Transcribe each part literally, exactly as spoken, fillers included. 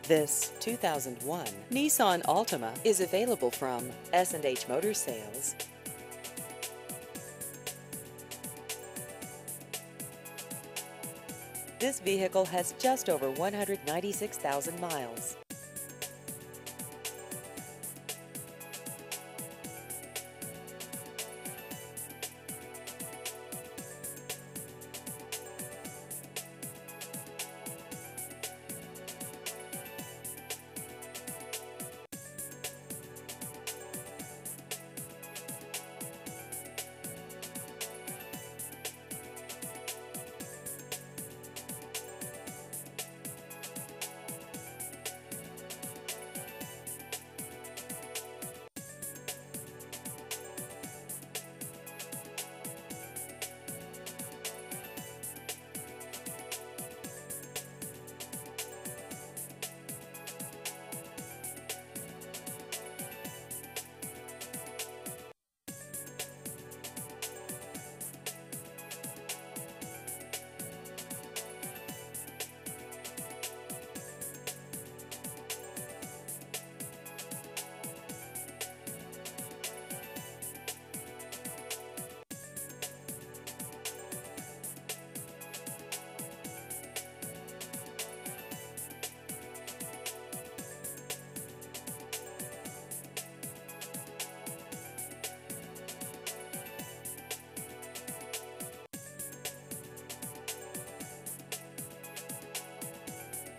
This two thousand one Nissan Altima is available from S and H Motor Sales. This vehicle has just over one hundred ninety-six thousand miles.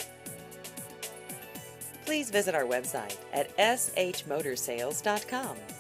Please visit our website at s h motor sales dot com.